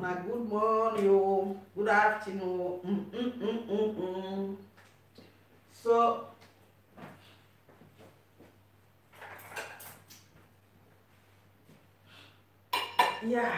Una good morning, oh. Good afternoon. So, yeah.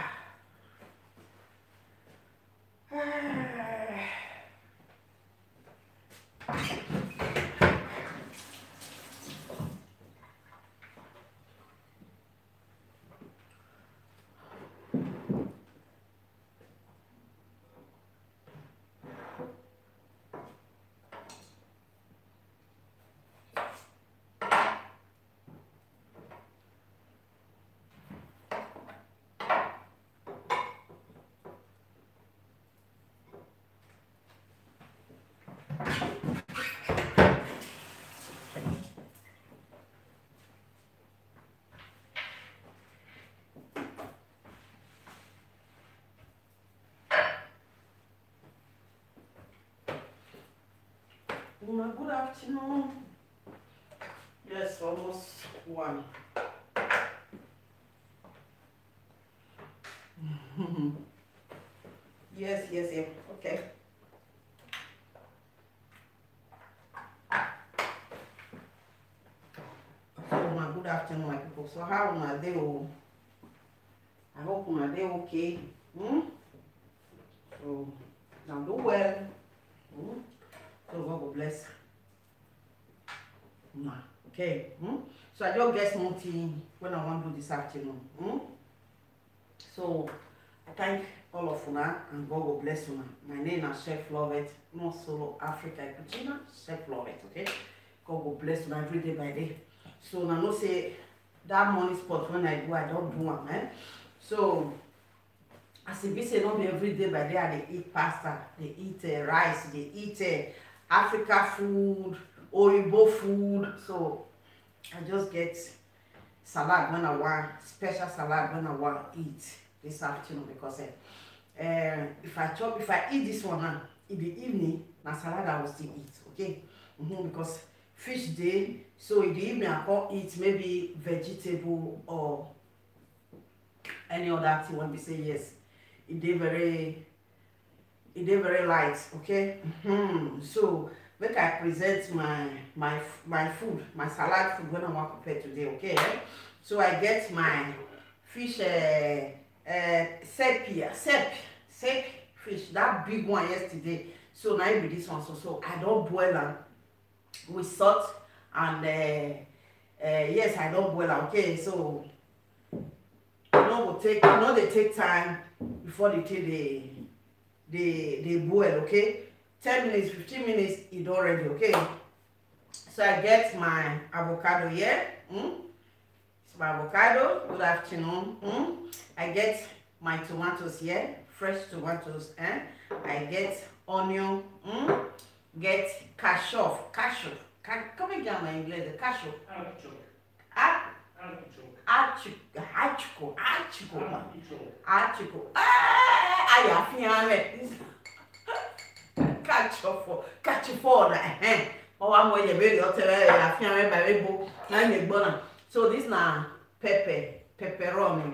Good afternoon. Yes, almost 1. Yes. Okay. So, good afternoon, my people. So, how are they? I hope you are okay. So, now do well. So, God will bless. Okay. So, I just get something when I want to do this afternoon. So, I thank all of you and God will bless you. My name is Chef Lovett, not solo Africa Cucina, Chef Lovett, okay? God will bless you every day by day. So now no say that money spot when I don't do one, man. So as if we say not be every day by day they eat pasta, they eat rice, they eat Africa food, Oribo food. So I just get salad when I want, special salad when I want to eat this afternoon because if I eat this one in the evening, na salad I will still eat, okay? Because fish day, so in the evening I can't eat maybe vegetable or any other thing when we say yes. It is very light, okay? So make I present my food, my salad food when I want to prepare today, okay? So I get my fish sepia fish, that big one yesterday. So now it be this one. So I don't boil them with salt and yes, I don't boil them, okay? So they take time before they boil, okay? 10 minutes, 15 minutes, it's already, okay? So I get my avocado here. It's my avocado. Good afternoon. I get my tomatoes here, fresh tomatoes. I get onion. Get cashew. Come again, my English. Cashew. Artichoke. So this na pepperoni.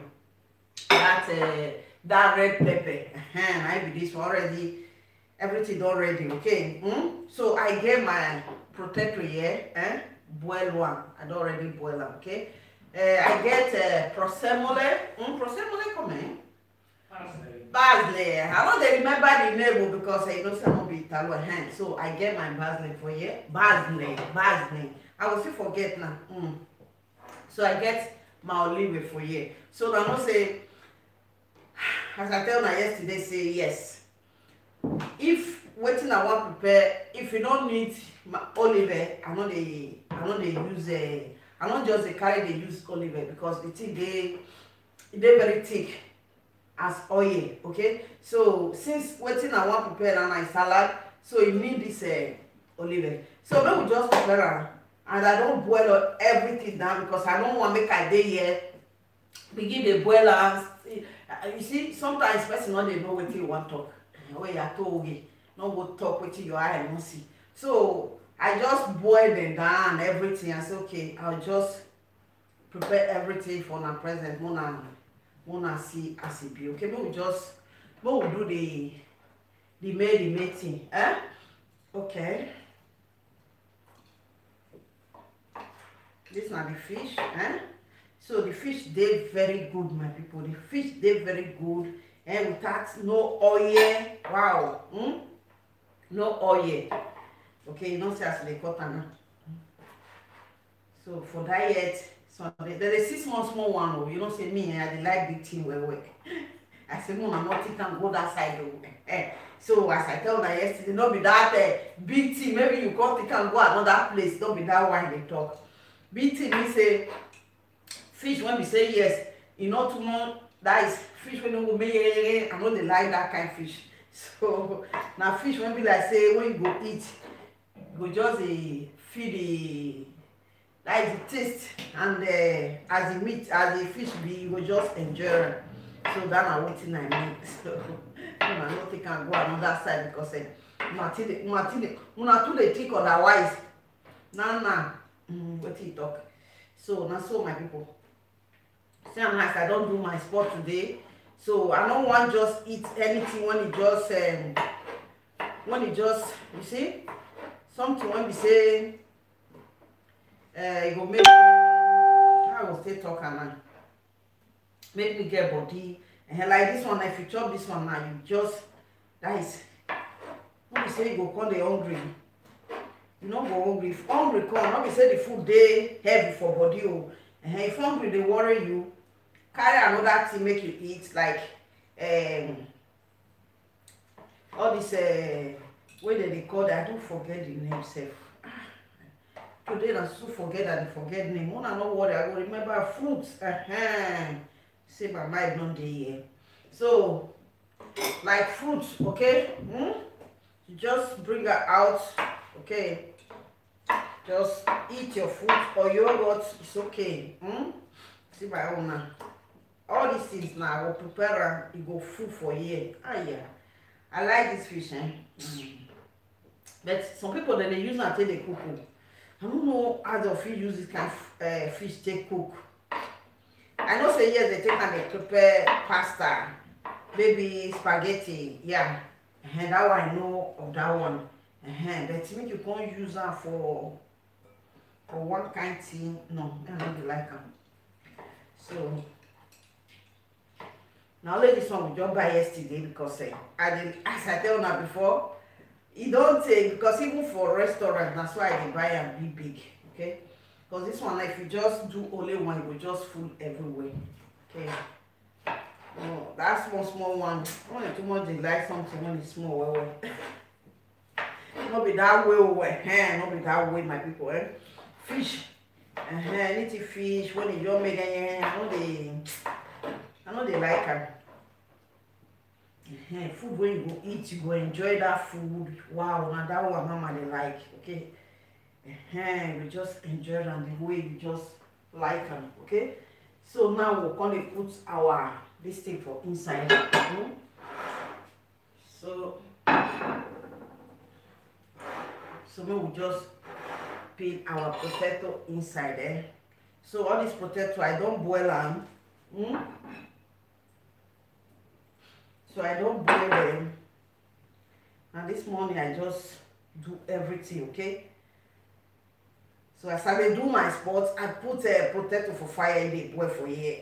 That red pepper. I be this already. Everything already, okay? So I get my potato here, boil one. I don't already boil them, okay? I get prosemole. Prosemole come in. Basil. I don't remember the name because I know some of it Italian. So I get my basil for here. Basil. I will still forget now. So I get my olive for here. So now no say, as I tell my yesterday, say yes. If waiting I want to prepare, if you don't need my olive, I know they use I don't just carry they use olive because the thing they very thick as oil, okay? So since waiting I want to prepare a nice salad, so you need this olive. So then we just prepare and I don't boil everything down because I don't want to make a day here begin the boil. You see, sometimes person not they know what you want to talk. Where you told you, not go talk with your eye and see. So I just boil them down everything. I say okay, I'll just prepare everything for my present. Mona see as it be. Okay, we just But we'll do the main thing. Eh? Okay. This is the fish. Eh? So the fish they very good, my people. The fish they very good, and without no oil. Wow. No oil. Okay, you don't say as they cut now. So for diet, so there is 6 months small one. Oh, you don't say me. I like big thing well. I say, no, I'm not can go that side. So as I tell her yesterday, not be that big thing. Maybe you can't go another place. Don't be that why they talk. Big thing me say fish when we say yes, you know too much. That is fish when you go me. I know they like that kind of fish. So now fish when we like say when you go eat, go just feed the that is the taste and as the meat as the fish be you go just enjoy it. So that na wetin I mean. So una no take am go another side because una too dey think otherwise. Nah. Wetin you talk. So na so my people. See am as I don do my sport today. So I don't want just eat anything when it just you see something when we say it go make I will still talk and make me get body and like this one. If you chop this one now, you just that is when we say you go come the hungry, you no go hungry. If hungry come, not be say the food dey heavy for body. Oh, if hungry they worry you, carry another thing make you eat like all this way that they call that. I don't forget the name self. Today I so forget that I forget name. When I know what I will remember fruits. Say my mind don't dey here. So like fruits, okay? You just bring her out, okay? Just eat your fruit or yogurt, it's okay. See my own now. All these things now I will prepare and it go food for you. Yeah. I like this fish, but some people that they use and take they cook. I don't know how the fish use this kind of fish take cook. I know say yes, they take and they prepare pasta, maybe spaghetti, yeah. And that one I know of that one. But make you can't use that for one kind thing. No, I don't like them. So now let this one we just buy yesterday because as I tell you before, it don't take because even for restaurant, that's why I buy and be big, okay? Because this one, if you just do only one, it will just full everywhere, okay? No, that's one small one. When too much they like something when it's small, well. Not be that way, not be that way, my people, Fish, anything fish when you don't make any, I know they like them. Food when you go eat, you go enjoy that food. Wow, now that one mama they like, okay? We just enjoy them the way you just like them, okay? So now we're gonna put our this thing for inside. So we will just put our potato inside. So all this potato I don't boil them. So I don't boil them. And this morning I just do everything, okay? So as I do my sports, I put a potato for fire in the boil for you.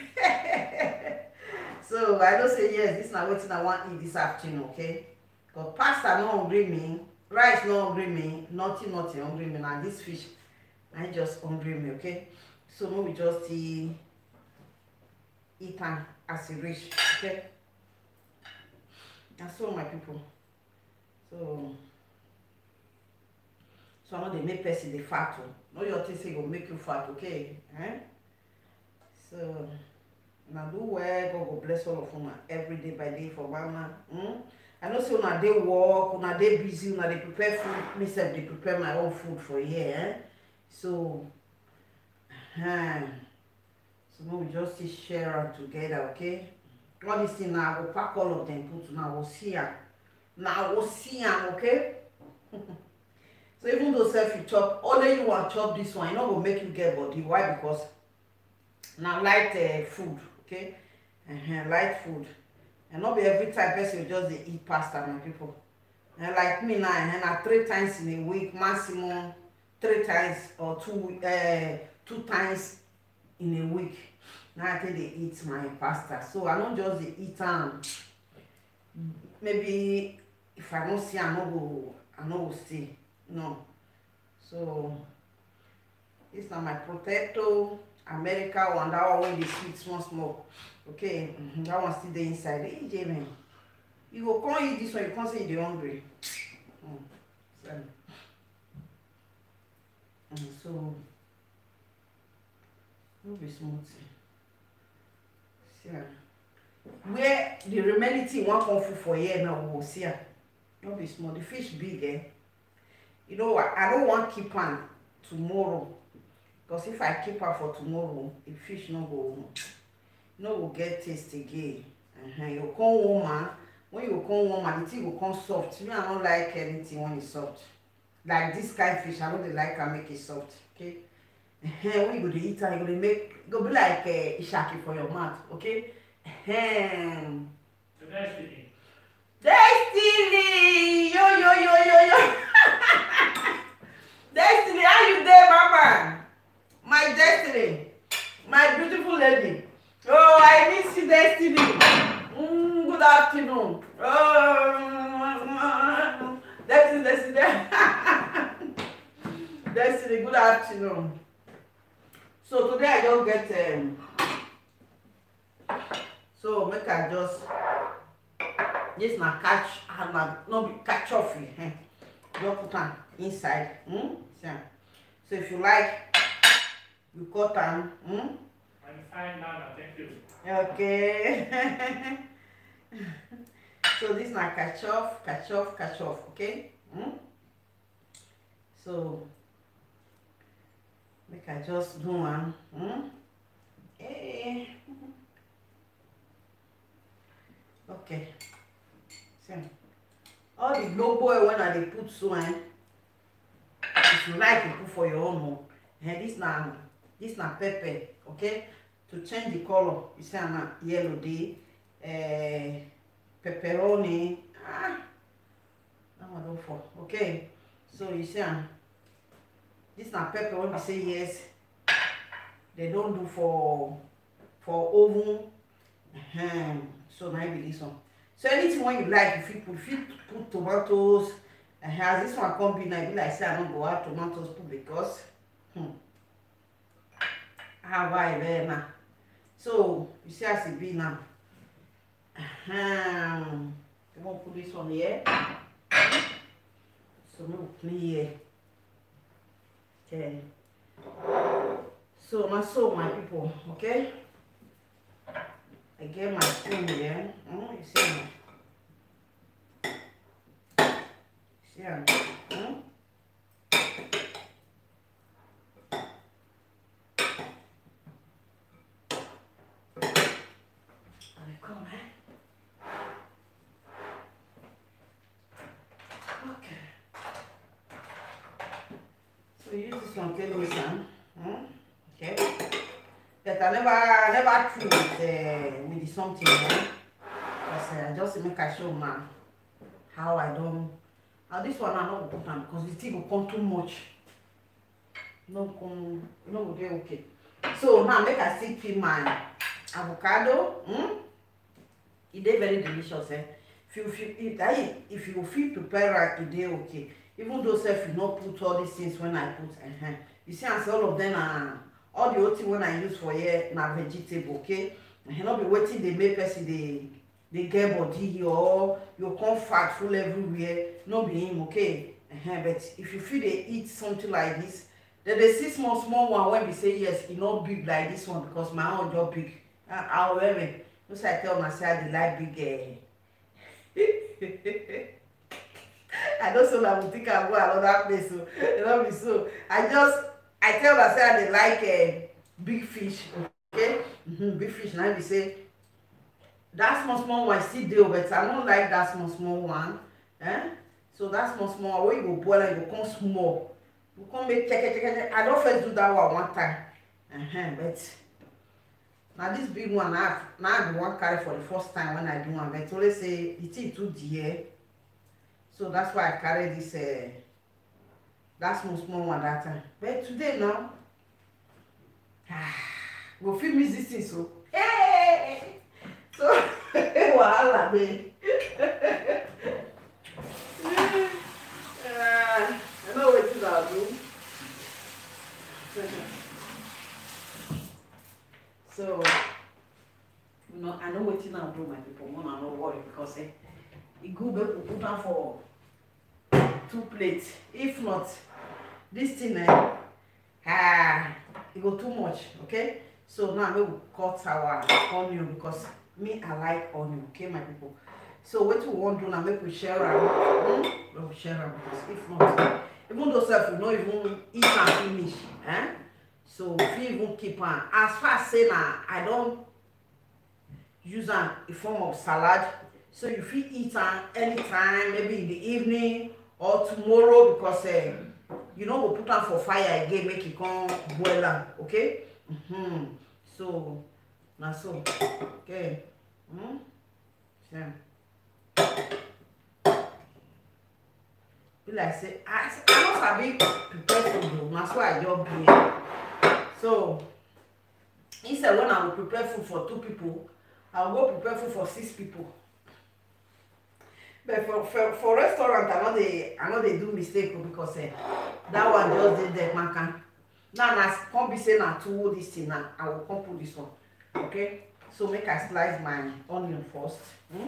So I don't say yes, this is not what I want to eat this afternoon, okay? Because pasta no hungry me, rice no hungry me, nothing hungry me. Now this fish, I just hungry me, okay? So now we just eat them as a rich, okay? And so my people. So I know they make person the fat. No your thing say go make you fat, okay? So now do well, God go bless all of them every day by day for mama. I know so now they work, now they busy, now they prepare food. Myself they prepare my own food for here. So so now we just share them together, okay? All this thing now I will pack all of them, put now we'll see them. Now we'll see them, okay? So even though self you chop, only you want chop this one, you know go make you get body. Why? Because now light food, okay? Light food. and not be every time person will just dey eat pasta, my people. And like me now, and I 3 times in a week, maximum 3 times or 2 times in a week. Now I take dey eat my pasta. So I don't just dey eat maybe if I don't see, I no go stay. No. So this na my potato America one, that one wey dey sweet small. Okay, that one still dey inside. Hey, Jamie, you go come eat this one, you can't say you dey hungry. So no be small thing. See, where the remaining thing wan come full for here now, we go see am. No be small. The fish big, eh? You know what? I don't want keep am tomorrow, because if I keep am for tomorrow, the fish no go get taste again. You go come warm am. When you come warm am, the thing go come soft. Me, I don't like anything when it's soft. Like this kind of fish, I don't like am make it soft. Okay. When you go to eat am, you go to make it go be like ishaki for your mouth. Okay. Destiny, yo. Destiny, how you there, mama? My Destiny, my beautiful lady. Oh, I miss you, Destiny. Good afternoon. Oh, Destiny. Destiny, good afternoon. So today I don't get so make I just this na catch no be catch off it. Just put am inside. So if you like, you cut am. I'm fine now, thank you. Okay. So this na catch off. Okay. So make I just do one. Hey. Okay. See, all the logo when I dey put so if you like, you put for your own home. And this na pepper. Okay, to change the color. You see, I'm yellow day, pepperoni. That one don't fall. Okay, so you see, this na pepper. When we say yes, they don't do for oven. So now be this one. So anything when you like, if you put tomatoes, as this one come be now, be like say I don't go out tomatoes put because how I there now. So you see as it be now. You want to put this one here. So no clean here. Okay. So my people, okay. I get my spoon here. You see me? See me? Come, Okay. So use this one, tell me some. Okay. But I never threw with the something, because I just make a show man how I don't. Now this one I not put on because the thing will come too much. No go get okay. So now make I still peel my avocado. It is very delicious. If you feel prepare right, it is okay. Even though if you not put all these things when I put, you see, and all of them are. All the other thing when I use for here na vegetable, okay? And not be waiting they make person they get body or you come fat full everywhere. No be him, okay? But if you feel they eat something like this, then they see small one when we say yes, it not big like this one because my own job big. However, just I tell myself they like big. I don't so I will think I go another place, so it not be so. I tell myself they like big fish, okay? Big fish. Now we say that small one still there, but I don't like that small one. So that small one, when you go boil and you go come small, you come make check. I don't first do that one time. But Now this big one now the one carry for the first time when I do one, but always say the thing too dear. So that's why I carry this that small one that time. But today now, go feel miss this thing so. Hey! So wahala babe. I know what I'll do. So I know what I'll do, my people. I no worry because it good to put down for 2 plates. If not, this thing it go too much. Okay, so now we will cut our onion because me I like onion. Okay, my people. So what we want to do now, make we share am. We share am because if not, even though self we not even eat and finish. So if you even keep on, as far as say now, I don't use am in form of salad. So you fit eat am anytime, maybe in the evening or tomorrow because you know we put am for fire again, make it come boil am. Okay. So now so okay. Yeah. Be like say I no sabi prepare food o, na so I just be here. So instead when I will prepare food for 2 people, I will go prepare food for 6 people. But for restaurant I know they do mistake because that one just did that man can. Now I come be say na two this thing now, I will come put this one. Okay, so make I slice my onion first.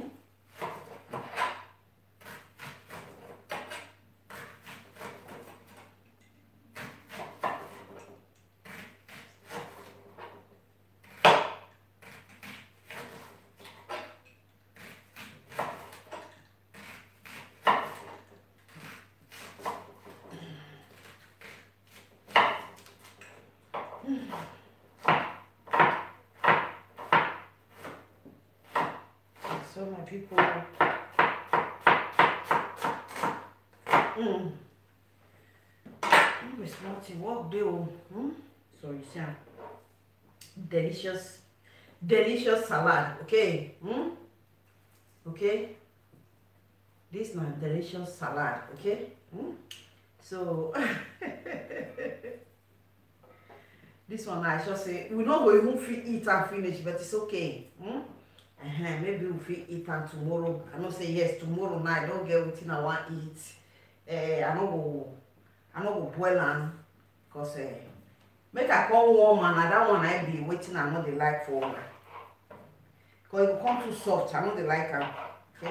So my people, it's nothing. What do? So you see, delicious salad. Okay. Okay. This is my delicious salad. Okay. So this one I should say we not go even eat and finish, but it's okay. Maybe we fit eat am tomorrow. I know say yes tomorrow night. I don't get wetin I want eat. I no go boil am because make I come warm and that one I be waiting. I know they like for una because it come too soft. I know they like am. Okay.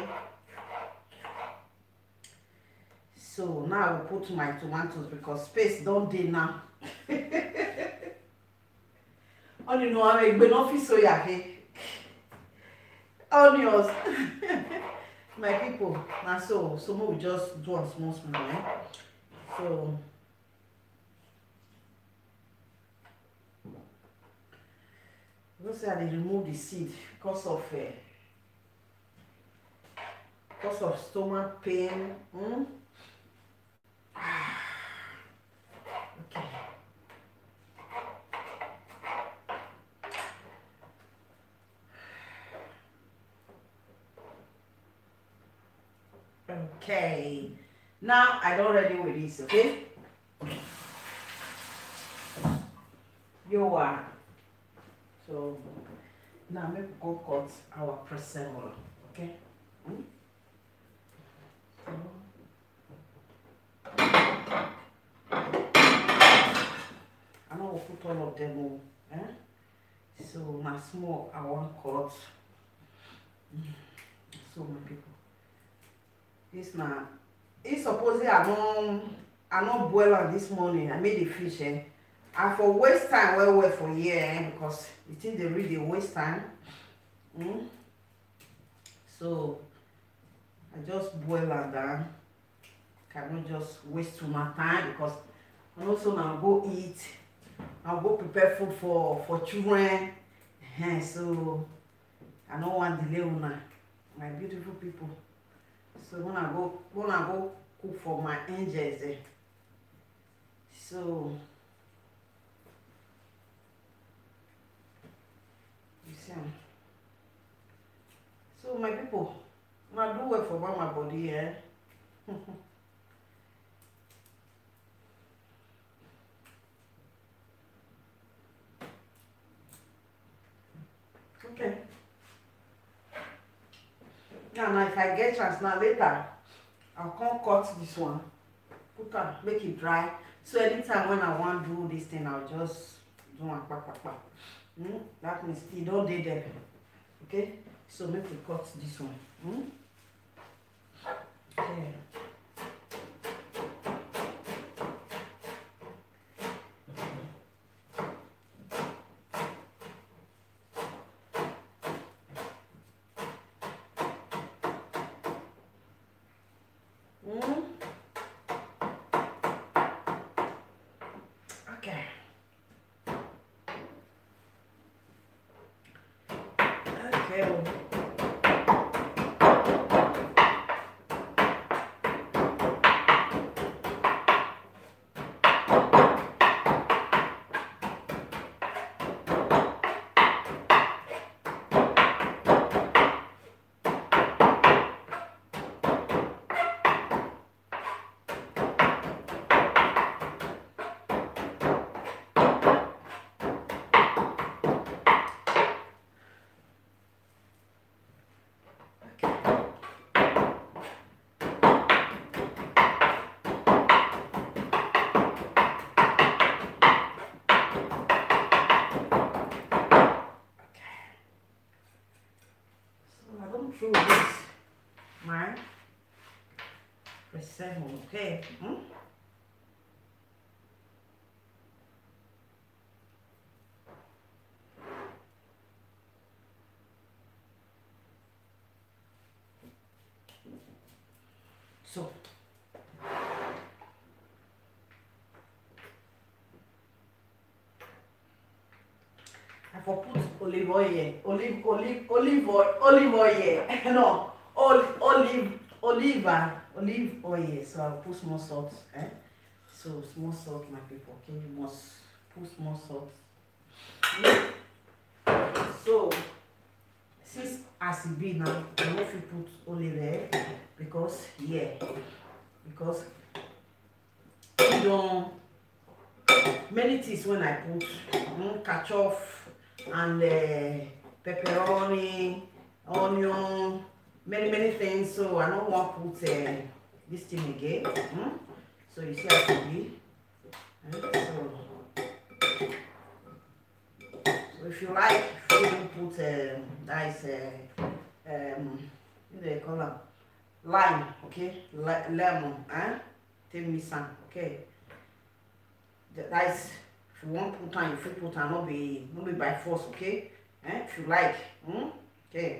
So now I will put my tomatoes because space don't dey now. All you know I make benofi soya cake. Onions. My people, now so we just do a small so you say I remove the seed because of stomach pain. Okay. Okay, now I don't ready with this. Okay, you are so now make we go cut our preserver. Okay. I know we'll put all of them on. So now small I want cut. So my people. This now, it's supposedly I not boil on this morning. I made the fish. I for waste time well for here because the thing they really waste time. So I just boil and down. Cannot just waste too much time because and also now go eat. I'll go prepare food for children. So I don't want delay on my beautiful people. So when I go cook for my angels so So my people, I do work for my body, eh? Okay. Now if I get chance now later, I'll come cut this one, put am, make it dry. So anytime when I want to do this thing, I'll just do one pa. That means it don't dey there. Okay? So make we cut this one. Okay. Okay. Okay. Through this my preserve, okay? So I for put olive oil, olive oil, no, olive oil. So I'll put small salt, eh? So small salt, my people. Okay, you must put small salt. So since as it be now, I don't if you put olive oil because because you don't many things when I put ketchup and pepperoni, onion, many things. So I don't want to put this thing again. So you see how it be. So if you like, you can put that is what do they call them? Lime, okay? Lemon, take me some, okay? That is if you want to put on, if you put on, not be by force, okay? If you like, okay.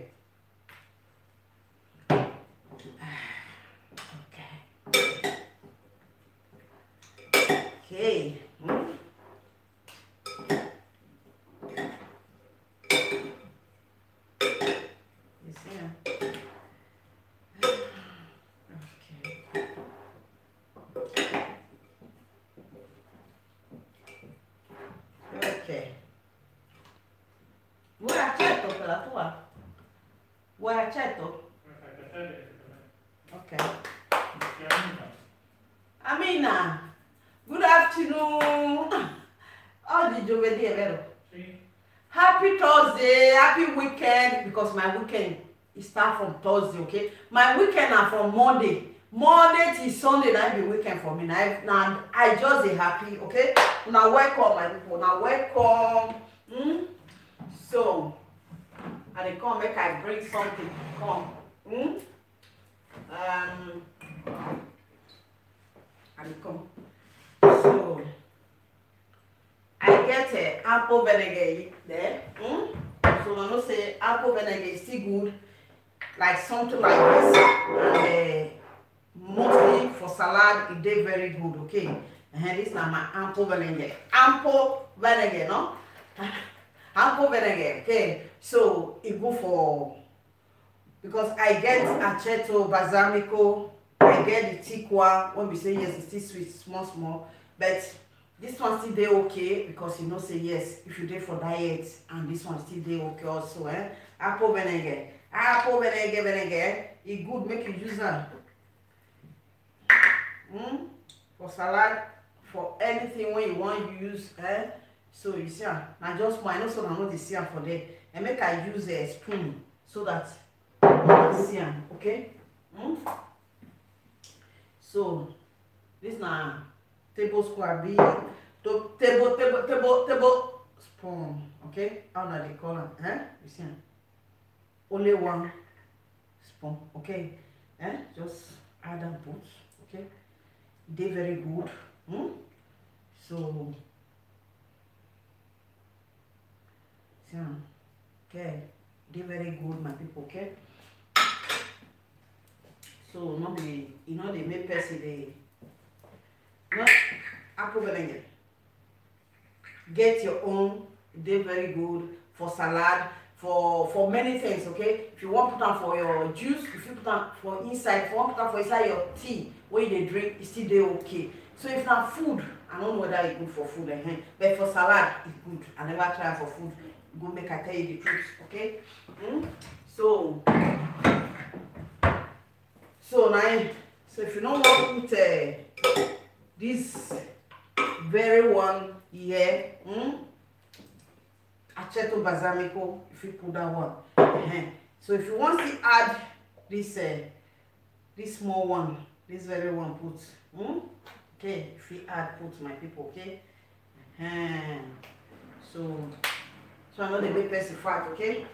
Okay. You see? Okay. Vuoi accetto per la tua? Vuoi accetto? Ok. Amina, good afternoon. Oggi giovedì, è vero? Sì. Happy Thursday, happy weekend, because my weekend is start from Thursday, okay? My weekend are from Monday. Monday till Sunday, that be weekend for me. Now I just dey happy, okay? Now welcome my people. Now welcome. So I dey come make I bring something. Come. I dey come. So I get apple vinegar there. So I know say apple vinegar is still good, like something like this, and mostly for salad it dey very good, okay? This na my apple vinegar. Apple vinegar, no? Apple vinegar, okay? So it good for, because I get aceto, balsamico, I get the thick one. When we say yes, it's still sweet, small, but this one still dey okay, because you know say yes, if you dey for diet, and this one still dey okay also, Apple vinegar. Apple vinegar, it good make you use them. For salad, for anything when you want to use. So you see, now just I know so I know the see for there. And make I use a spoon so that you see, okay? So this now tablespoon be table spoon, okay? How now they call them? You see, only one spoon, okay? Just add and put, okay? They very good. So see, okay, they very good, my people, okay? So not the they make person they not apple vinegar. Get your own, they very good for salad, for many things, okay? If you want to put them for your juice, if you put them for inside, if you want to put them for inside your tea, when they drink, it's still they okay. So if not food, I don't know whether it's good for food, but for salad, it's good. I never try for food. Go make I tell you the truth, okay? So now, so if you don't want to put this very one here, aceto balsamico, if you put that one, so if you want to add this this small one, this very one put, okay, if you add put, my people, okay, so I know the big person fat, okay.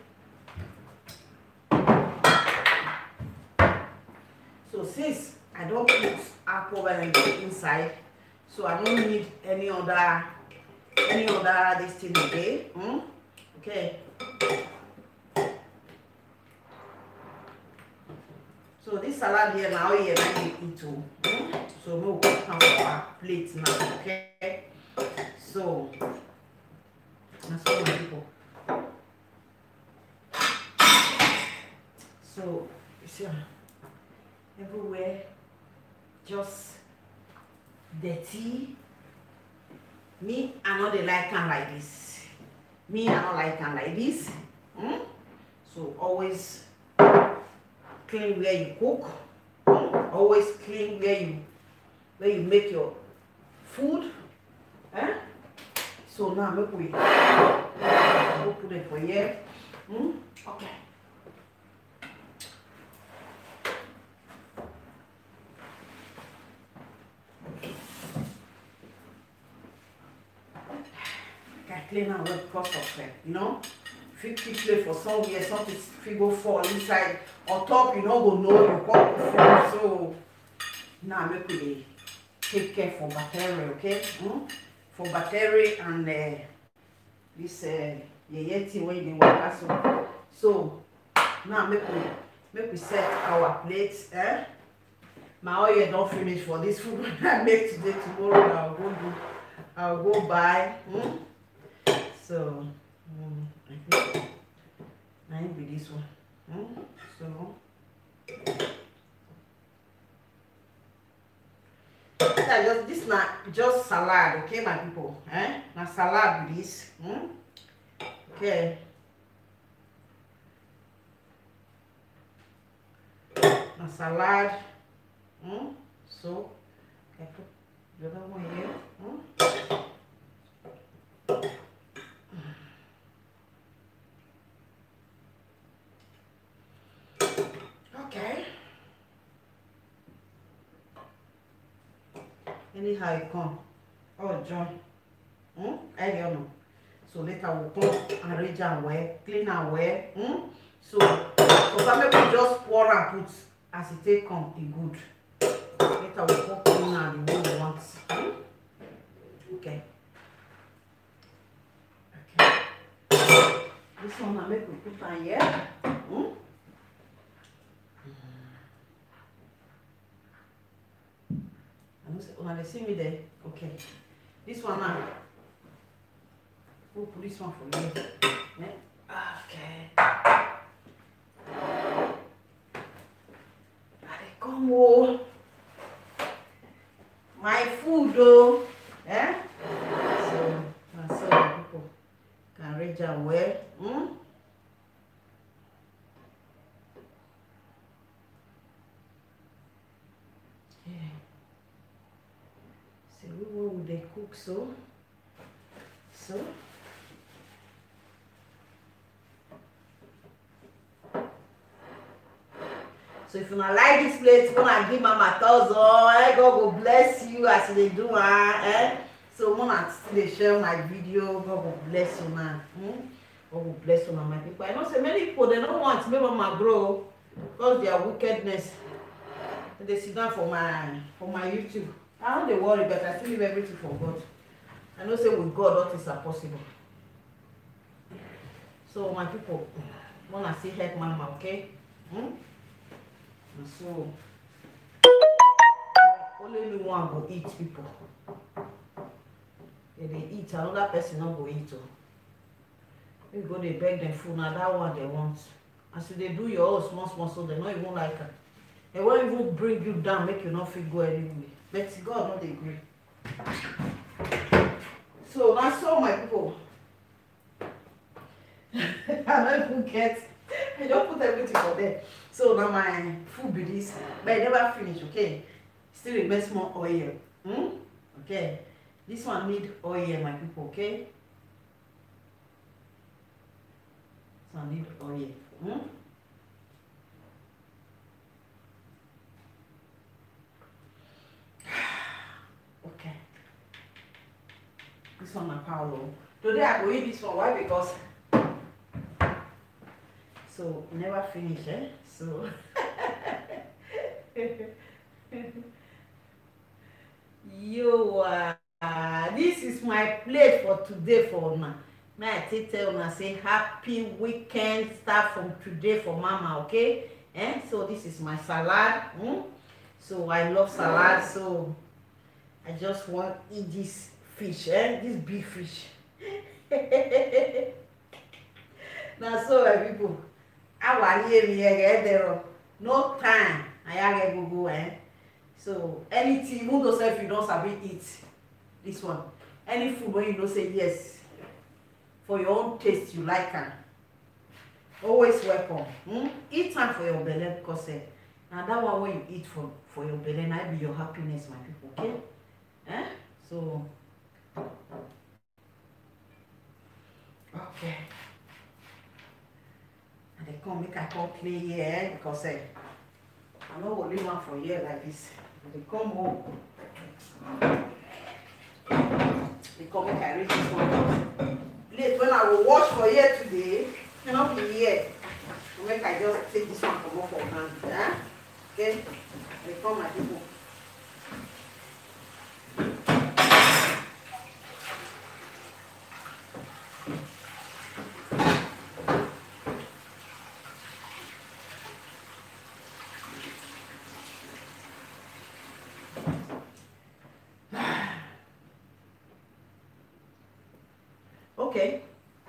So since I don't put apple vinegar inside, so I don't need any other this thing again. Okay. So this salad here now here I need into. So we'll put on our plate now, okay? So that's all my people. So you see everywhere just dirty. Me, I know they like them like this. Me, I don't like them like this. So always clean where you cook. Always clean where you make your food. So now look we we'll put it for here. Okay. Clean out well because of if you keep play for somewhere, something if you go fall inside or top, you don't go know you come from. So now make we take care for bacteria, okay? For bacteria and this yeti when they work. So now make we set our plates. My oil don't finish for this food I make today. Tomorrow I'll go buy. So I think I be this one. So this not just salad, okay, my people? Now salad with this. Okay. Now salad. So I put the other one here. Okay. Anyhow it come. Oh John. I don't know. So later we'll come arrange and wear, clean and wear. So maybe just pour and put as it take come it good. Later we'll come clean and the way we want. Okay. Okay. This one I make we put on here. When they see me there, okay. This one now. We'll put this one for you. Okay. I come home. My food though. So people can reach and wear. So we will they cook so. So if you not like this plate, gonna give mama thumbs up. God will bless you as they do. So when still they share my video, God will bless you, man. God will bless you, my people. I know so many people they don't want to make mama grow because their wickedness. They sit down for my YouTube. I don't they worry, but I still leave everything for God. I know say with God all things are possible. So my people, wanna see help mama, okay? And so only me one go eat people. If they eat, another person not go eat. You go they beg them food, now that one they want. As they do your own small, so they not even like it. They won't even bring you down, make you not feel go anyway. But God not agree. So that's all my people. I don't forget. I don't put everything for there. So now my food be this, but I never finish, okay? Still remains more oil. Okay. This one need oil, my people, okay? This one need oil. Okay. This one my Paolo. Today I will eat this one. Why? Because so never finish, So this is my plate for today for now. May I tell una say happy weekend start from today for mama, okay? So this is my salad. So I love salad, so I just want to eat this fish, this big fish. Now so people, I want to hear there no time. I go, So anything, even though if you don't sabi eat this one, any food when you don't say yes, for your own taste you like it, always welcome. Eat time for your belly because now that one when you eat for your belly, now be your happiness, my people. Okay? So okay. And they come make I come play here because I know we'll leave one for here like this. They come home. They come make I reach this one. Late when I will wash for here today, cannot be here. So make I just take this one from off for hand. Okay? They come my people. Okay.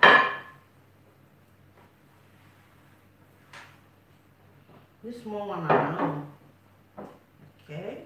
This small one I know. Okay.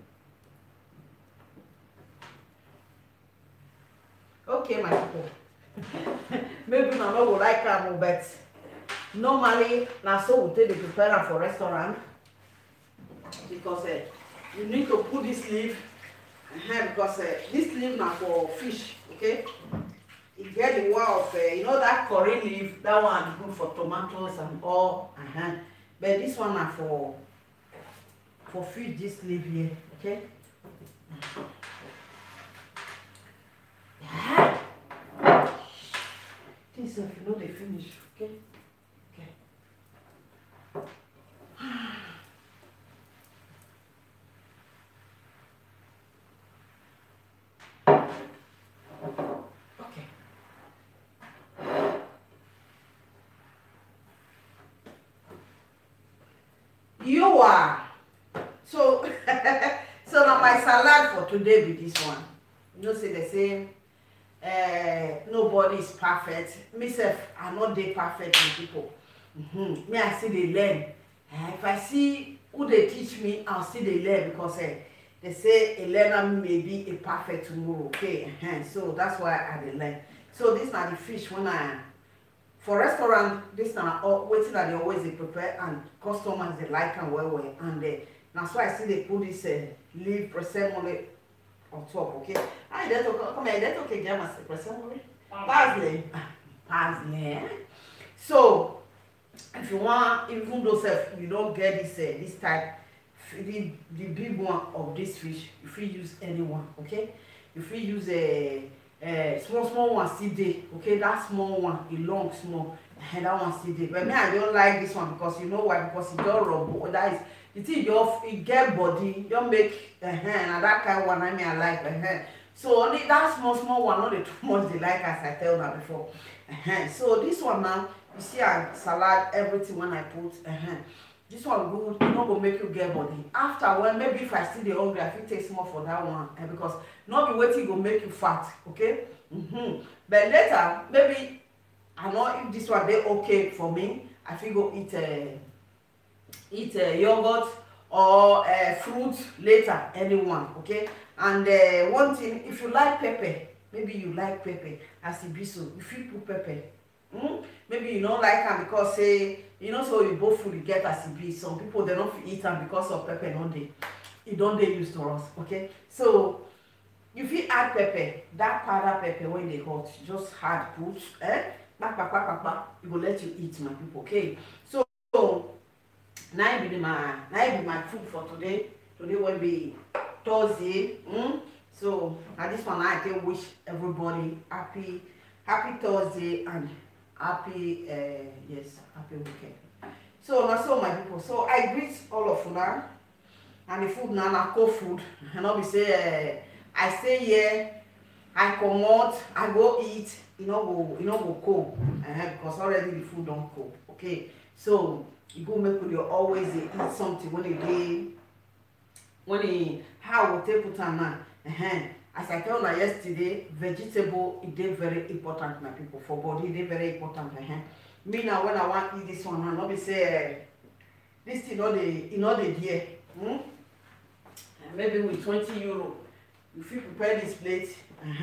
Okay, my people. Maybe I will like them, but normally now so we take the prepare for restaurant because you need to put this leaf because this leaf now for fish, okay? You get the one of you know that curry leaf, that one is good for tomatoes and all. But this one are for fish, this leaf here, okay? This if you know they finish, okay? You are so so now my salad for today be this one. You know say the same nobody is perfect. Myself I not dey perfect with people. Me I still dey learn. If I see who they teach me, I'll still dey learn because they say a learner may be a perfect tomorrow. Okay, so that's why I dey learn. So this now the fish when I for restaurant, this now waiting that they always they prepare and customers they like and well and that's why I see they put this leaf semole on top, okay? I don't come here, that's okay, get my person. Parsley. Parsley. So if you want, even though you don't get this type, the big one of this fish, if you use anyone, okay? If you use a small one CD, okay, that small one, the long small, and that one CD. But me, I don't like this one because you know why? Because it don't rub. That is, it get body, don't make and that kind of one. I mean, I like so only that small one, not the too much they like, as I tell them before. So this one now, you see, I salad everything when I put. This one good, e no go make you get body. After, when maybe if I still dey hungry, I fit take small for that one, because no be wetin go make you fat, okay? But later, maybe I know if this one dey okay for me, I fit go eat yogurt or fruit later, anyone, okay? And one thing, if you like pepper, maybe you like pepper as e be so, you fit put pepper. Maybe you don't like am because say you know, so you both food get as e be. Some people they don't eat am because of pepper, don't they used to us, okay? So if you add pepper, that powder pepper when they hot, just hard put, back, it will let you eat, my people, okay? So now it be my food for today. Today will be Thursday. So at this one I can wish everybody happy Thursday and happy weekend. So now, so my people, so I greet all of you now, and the food now na cold food. And not be say I stay here, I come out, I go eat, you know go cold, because already the food don't cold, okay? So you go make you always eat something when how we take put on now. As I told you yesterday, vegetable is very important, my people, for body. It is very important. Me now, when I want to eat this one, I not be say this thing not the dear. Maybe with 20 euro, if you prepare this plate.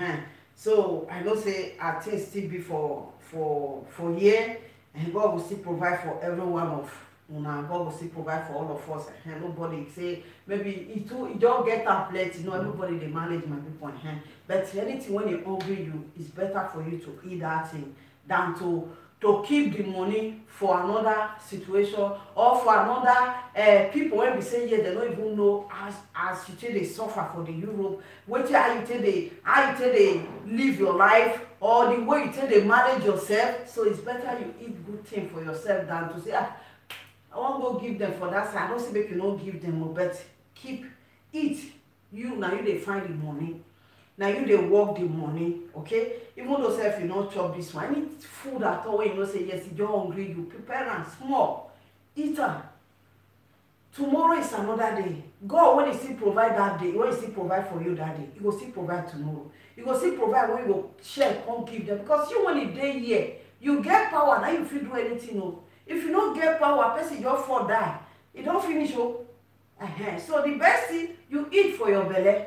So I know say I think still be for year, and God will still provide for every one of. God will still provide for all of us. Nobody say maybe it don't get that plate, you know, everybody they manage, my people. But anything when you hungry, it's better for you to eat that thing than to keep the money for another situation or for another people. When we say yeah, they don't even know as you take they suffer for the Europe, how you take they live your life, or the way you take they manage yourself. So it's better you eat good thing for yourself than to say I won't go give them for that side. I don't say make you not give them, but eat. You now you they find the money. Now you they work the money, okay? Even though if you not chop this one, any food at all, you know say yes, you're hungry, you prepare and small. Eat them. Tomorrow is another day. God, when He still provide that day, when He still provide for you that day, He will still provide tomorrow. He will still provide when you go share, come give them. Because you when you day here, you get power, now you feel do anything. No. If you don't get power, person just fall die. It don't finish. So the best thing, you eat for your belly.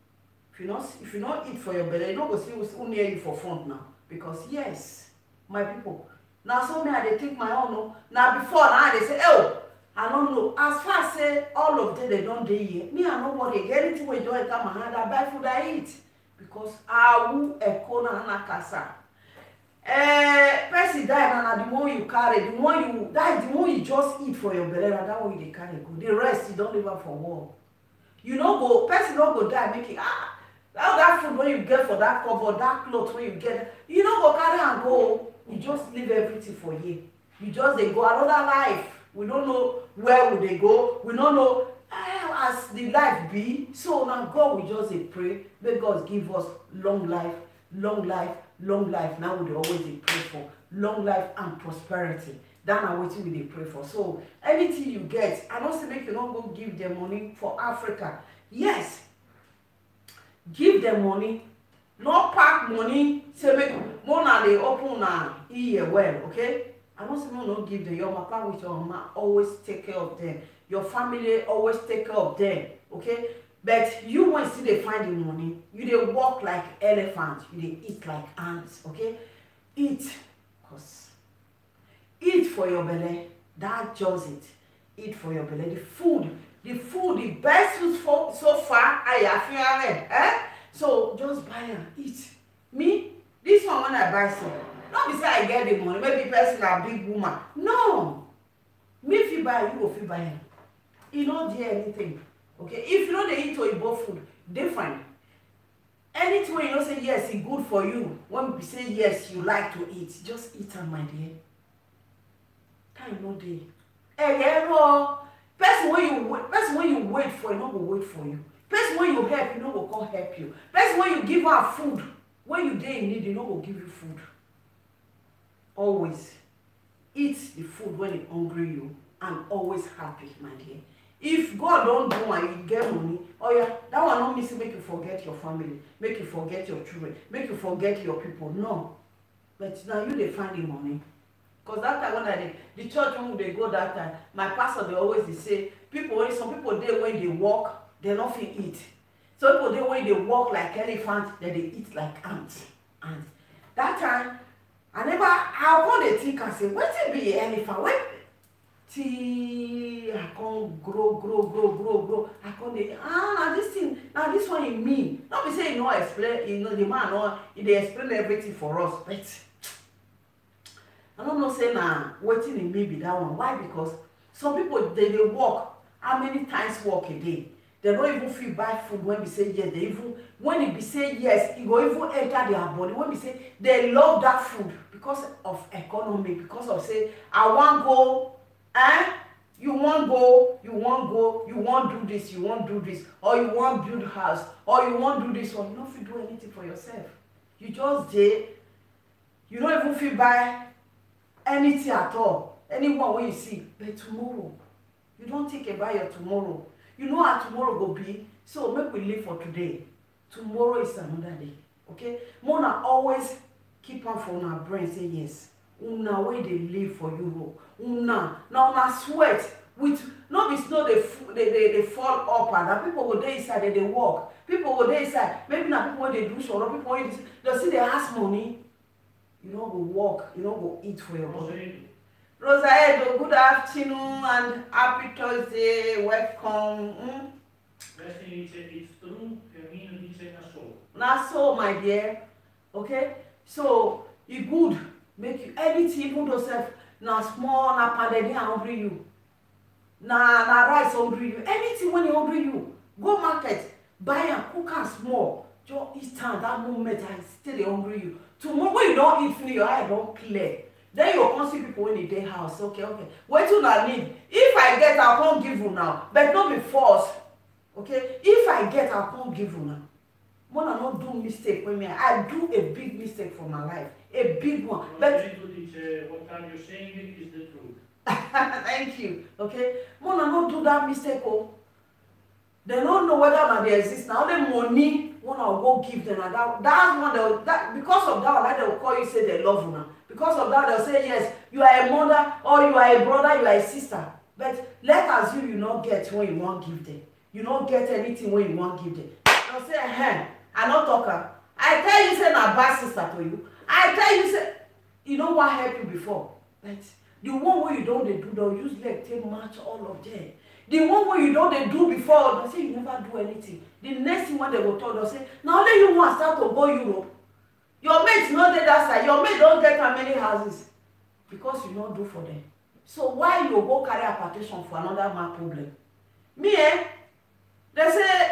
If you not eat for your belly, you don't go see who near you for front now. Because yes, my people, now so me they take my own. No. Now before now they say, oh, I don't know. As far as say all of them they don't day here. Me I nobody anything we don't enter my hand, I buy food I eat. Because I will a corner and a casa. Person die and the one you carry, the one you die, the one you just eat for your belly, and that one you carry go. The rest you don't leave for war. You know go, person don't go die making that food when you get for that cover, that clothes when you get, you don't go carry and go. You just leave everything for you. You just they go another life. We don't know where will they go. We don't know as the life be. So now God will just pray. May God give us long life. Now we always pray for long life and prosperity. That's what we pray for. So anything you get, I don't say make you not go give them money for Africa. Yes, give them money. Not pack money. Say make more now they open now ear well, okay? I don't say not give them. Your papa with your mama always take care of them. Your family always take care of them, okay? But you when see they find the money, you they walk like elephants, you they eat like ants, okay? Eat, cause eat for your belly. That just it. Eat for your belly. the food, the best food so far, I feel it. So just buy and eat. Me, this one when I buy some, not be say I get the money, maybe person a big woman. No. Me if you buy, you go fit buy am. You no dey anything. Okay? If you no dey eat oyibo food, different. Anything wey you know say yes, e good for you. When you say yes, you like to eat, just eat am, my dear. Time no dey. Person when you wait for, e no go wait for you. Person when you help, e no go come help you. Person when you give her food, when you dey in need, e no go give you food. Always eat the food when it hungry you, and always happy, my dear. If God don't do and you get money, oh yeah, that one not mean make you forget your family, make you forget your children, make you forget your people. No. But now you dey find the money. Because that time when the church when they go that time, my pastor they always say, some people dey when they walk, they not fit eat. Some people dey when they walk like elephant, then they eat like ants. And that time, I go dey think and say, wetin be elephant? When till I come grow. I come dey now this thing, now this one e mean. Not be say e no explain, the man no, he dey explain everything for us. But I don't know say na wetin e mean be that one. Why? Because some people they walk. How many times walk a day? They don't even feel buy food when we say yes. They even when it be say yes, it go even enter their body. When we say they love that food because of economy, because of say I want go, you want go, you want do this, you want do this, or you want build house, or you want do this one. You don't feel do anything for yourself. You just dey, you don't even feel buy anything at all. Anyone when you see, but tomorrow, you don't think about your tomorrow. You know how tomorrow go be, so make we live for today. Tomorrow is another day, okay? Mona always keep on for una brain, say yes. Una way they live for Europe. Una sweat with no be snow they fall up and that people go there inside they walk. People go there inside. Maybe now people when they do so, people when they see they ask money. You don't go walk, you don't go eat for your body. Rosa Edo, good afternoon and happy Thursday. Welcome. It's true, Now so, my dear. Okay? So, you good. Make you anything, even though self na small, na pandemic hungry you. Na rice hungry you. Anything when you hungry you. Go market, buy and cook and small. Just eat time that moment and still hungry you. Tomorrow when you don't eat finish, your eye don't clear. Then you come see people when you dey house. Okay. What you not need? If I get, I can't give you now. But not be forced. Okay? If I get, I can't give you now. When I not do mistake with me, I do a big mistake for my life. A big one. But But what are you saying is the truth. thank you. Okay? When I not do that mistake, oh, they don't know whether or not they exist. Now the money when I go give them, and that's one that because of that, they will call you say they love you now. Because of that, they'll say, yes, you are a mother, or you are a brother, you are a sister. But let us you not get when you want give them. You don't get anything when you want give them. They'll say, I not talker. I tell you, say, na bad sister to you. I tell you, say, you know what helped you before. But the one where you don't they do, they'll use like take match all of them. The one where you don't they do before, they'll say you never do anything. The next thing when they will tell, they'll say, now only you want start to go Europe. Your mates not dey that side. Your mate don't get how many houses because you not do for them. So why you go carry application for another man problem? Me, they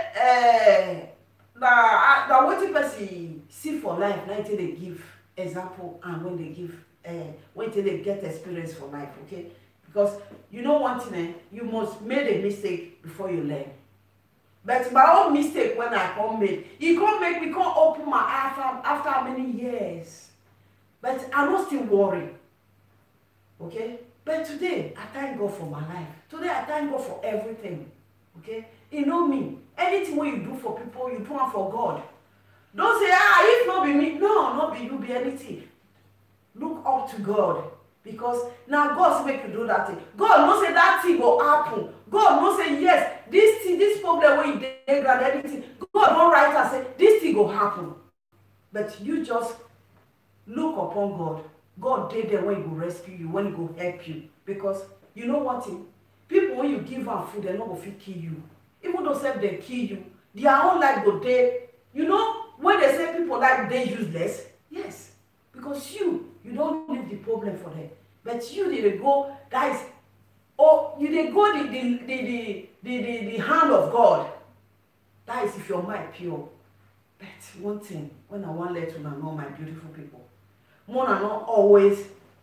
say, the wetin person see for life, now until they give example and when they give, when they get experience for life, okay? Because you know one thing, you must make a mistake before you learn. But my own mistake when I come make, it can't make me can't open my eye after how many years. But I'm not still worried. Okay? But today, I thank God for my life. Today, I thank God for everything. Okay? You know me. Anything what you do for people, you do it for God. Don't say, if not be me. No, not be you, be anything. Look up to God. Because now God make you do that thing. God knows say that thing will happen. God knows say yes, this problem when you degrade anything. God don't write and say this thing will happen. But you just look upon God. God did there when he will rescue you, when he will help you. Because you know what thing? People when you give am food, dem no go fit kill you. Even though sef dem kill you, their own life go dey. You know when they say people like dey useless, yes, because you don leave the problem for them, but you dey go, guys. Oh, you dey go the hand of God. That is if your mind pure. But one thing, when I wan let una know, my beautiful people, una not always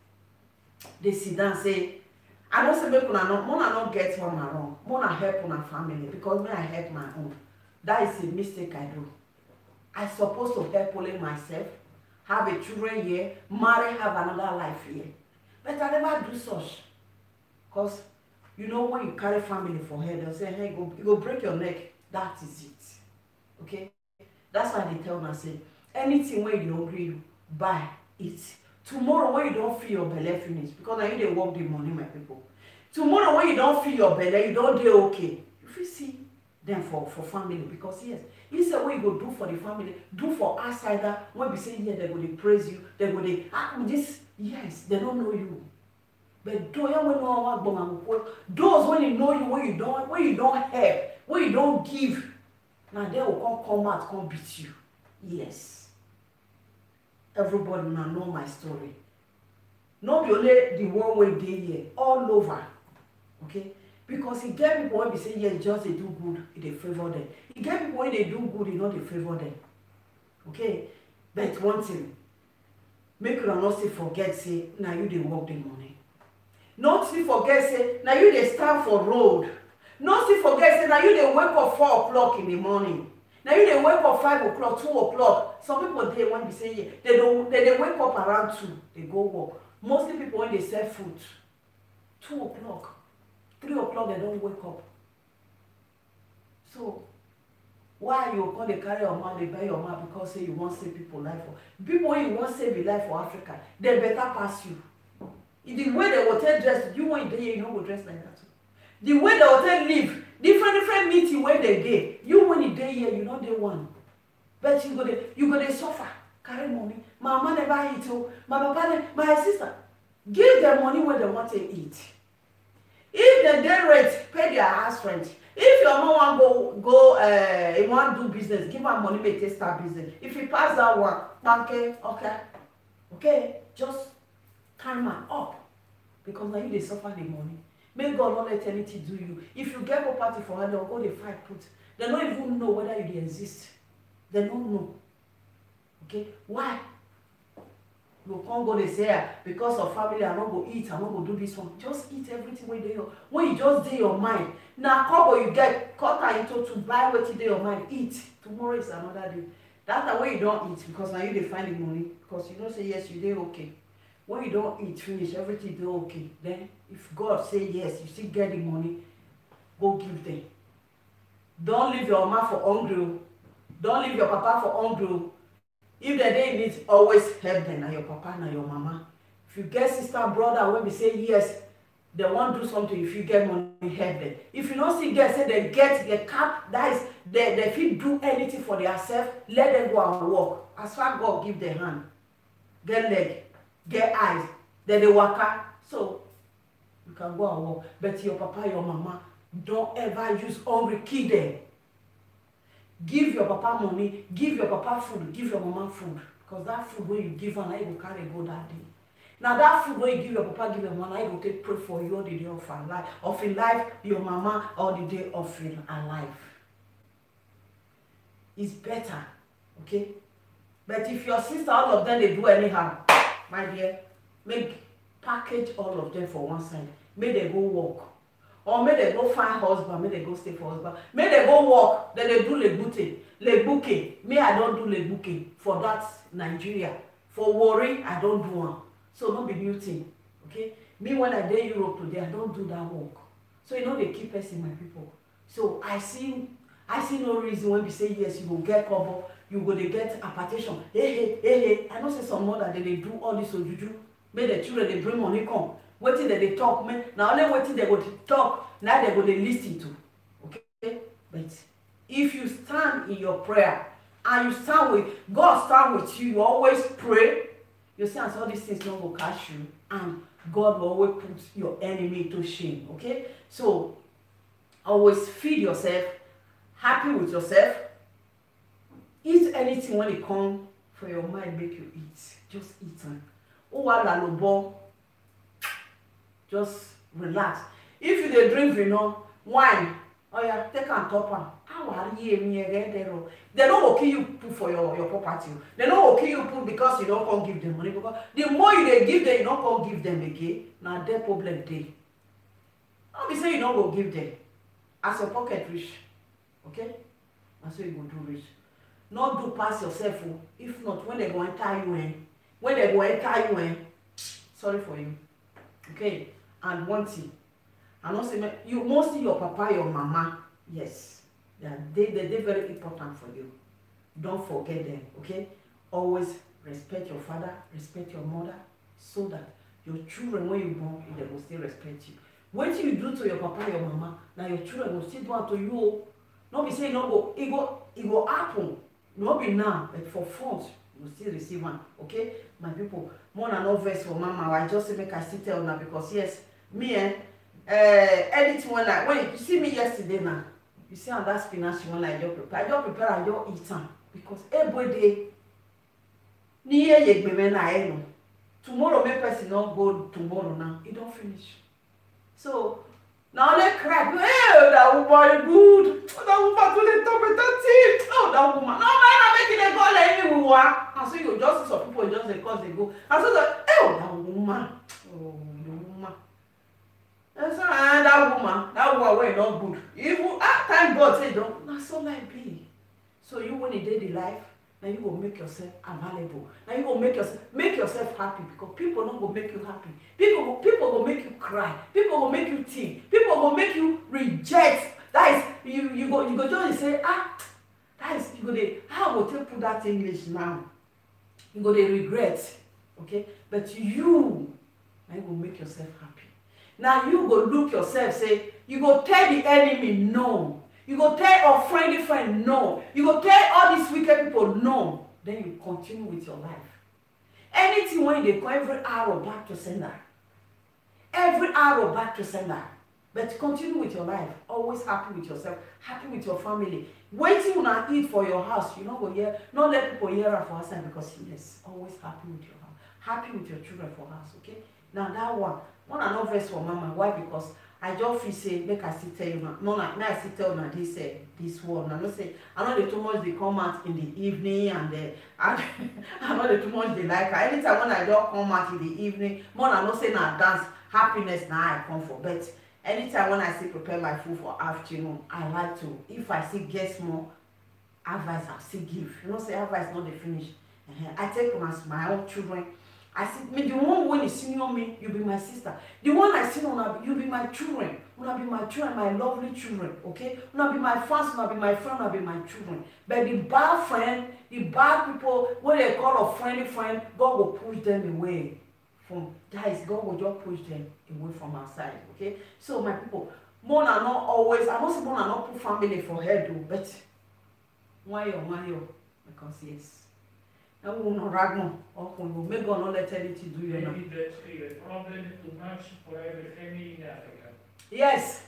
dey sit down say, I don't say make una not get one wrong. Una help una family because me I help my own. That is a mistake I do. I supposed to help only myself, have a children here, marry, have another life here. But I never do such. Because you know when you carry family for head, they'll say, hey, you go break your neck. That is it. Okay? That's why they tell me, say, anything when you hungry, you buy it. Tomorrow when you don't feel your belly finish, because now you dey work the money, my people. Tomorrow when you don't feel your belly, you don't do okay. If you see them for family, because yes, you say what you go do for the family, do for outsider. When we say yeah, they go to praise you, they go to this, yes, they don't know you. But those when you know you, when you don't help, when you don't give, now they will come out, come beat you. Yes. Everybody now know my story. Not be only the one way they here, all over. Okay? Because he get people when we say yes, just they do good, they favor them. He get people when they do good, he not they favor them. Okay? But one thing, make you not say forget, say, now you they work the money. Not still forget, say, now you they stand for road. Not still forget, say, now you they wake up 4 o'clock in the morning. Now you they wake up 5 o'clock, 2 o'clock. Some people they when we say yeah, they wake up around 2, they go work. Mostly people when they sell food, 2 o'clock, 3 o'clock they don't wake up. So why you come they carry your man, they buy your man because say you want to save people life for people when you want to save your life for Africa, they better pass you. The way they will tell dress, you want here, you don't go dress like that. The way they will tell live, different meeting where they get. You when you day here, you know they one. But you go to suffer, carry money. My mama never eat, oh, my papa, my sister. Give them money when they want to eat. If the day rate, pay their house rent. If your mom want he want do business, give her money, make it start business. If you pass that one, okay, just time her up. Because now you they suffer the money. May God not let anything do you. If you get property for her, they'll go they fight put. They don't even know whether you exist. They don't know. Okay? Why? You can't go they say because of family, I'm not going to eat, I'm not going to do this one. Just eat everything when they when you just do your mind. Now couple you get cut into to buy what you do your mind, eat. Tomorrow is another day. That's the way you don't eat because now you they find the money. Because you don't say yes, you do okay. When you don't eat finish, everything do okay. Then if God say yes, you still get the money, go give them. Don't leave your mama for hungry. Don't leave your papa for hungry. If the day needs, always help them, and your papa and your mama. If you get sister, brother, when we say yes, they want to do something. If you get money, help them. If you don't see get, say they get the cap, that is, they feel do anything for themselves, let them go and walk. As far as God give their hand, get leg, get eyes, then they walk out. So you can go and walk. But your papa, your mama, don't ever use hungry kill them. Give your papa money, give your papa food, give your mama food. Because that food when you give her, you will carry go that day. Now that food when you give your papa, give your mama, you will take pray for you all the day of her life. Of in life, your mama, all the day of in her life. It's better. Okay? But if your sister, all of them, they do anyhow, my dear, make package all of them for one side. May they go work. Or may they go find husband, may they go stay for husband. May they go work, then they do le bouquet. Me, I don't do le bouquet for that Nigeria. For worry, I don't do one. So not be new thing. Okay? Me, when I dey Europe today, I don't do that work. So you know they keep us in my people. So I see no reason when we say yes, you will get cover, you go to get application. Hey. I know say some mother they do all this ojuju. May the children they bring money come. Waiting that they talk, man. Now only waiting they go to talk, now they go to listen to. Okay? But if you stand in your prayer and you stand with God stand with you, you always pray, you see as all these things don't go catch you. And God will always put your enemy to shame. Okay, so always feed yourself, happy with yourself. Eat anything when it comes for your mind, make you eat. Just eat am. Just relax. If you dey drink wine, yeah, take am top am. They no go kill you put for your property. They no go kill you put because you don't come give them money. Because the more you dey give them, you don't come give them again. Now their problem dey. No be say you don't go give them. As your pocket rich, okay? That's what you go do rich. Not do pass yourself. If not, when they go enter you, sorry for you. Okay? And one thing, and also you mostly your papa, your mama, yes, they're very important for you. Don't forget them. Okay? Always respect your father, respect your mother, so that your children, when you born, they will still respect you. What you do to your papa, your mama, now your children will still do it to you. Not be saying no go, it go happen. Not be now, but for front, you will still receive one. Okay, my people, more than no verse for mama. I just say make I still tell now because yes, me anything when you see me yesterday now, you see on that spinach one I just prepare, I just eat some because every day, tomorrow make person not go tomorrow now, it don't finish. So now they cry, hey, that woman good. That woman do the top of that thing. Oh, that woman. No, man, I'm making a go like anywhere. And so you just see some people just because they go. And so that, oh, that woman. Oh, the woman. And so that woman were not good. Even time God say don't. That's all I be. So you when you did the life, now you will make yourself available. Now you will make yourself happy because people not will make you happy. People will make you cry. People will make you think. People will make you reject. That is you go just say that is you go dey how will you put that English now? You go dey regret, okay? But you now you will make yourself happy. Now you go look yourself say you go tell the enemy no. You go tell a friendly friend no. You go tell all these wicked people no. Then you continue with your life. Anything when they call every arrow back to sender. Every arrow back to sender. But continue with your life. Always happy with yourself. Happy with your family. Waiting on and eat for your house. You know go hear. Not let people hear her for outside because yes, always happy with your house. Happy with your children for house. Okay. Now that one and no verse for mama. Why? Because I just feel say make I still tell you now. No, now I still tell now this one. I don't say I know they too much they come out in the evening and I know they too much they like her. Anytime when I don't come out in the evening, more I not say now dance happiness now I come for. But anytime when I still prepare my food for afternoon, I like to if I see get more advice I still give. You know say advice not the finish. I take my own children. I said, me the one when you see on me, you be my sister. The one I see on you be my children. Una be my children, my lovely children. Okay? Una be my fans, una be my friend, una be my children. But the bad friend, the bad people, what they call a friendly friend, God will push them away from guys. God will just push them away from our side. Okay? So my people, more than not always. I must more than not put family for head though, but why because yes. And we will not rag no. We will make God not let anything do you. Maybe that's a problem too much for every family in Africa. Yes.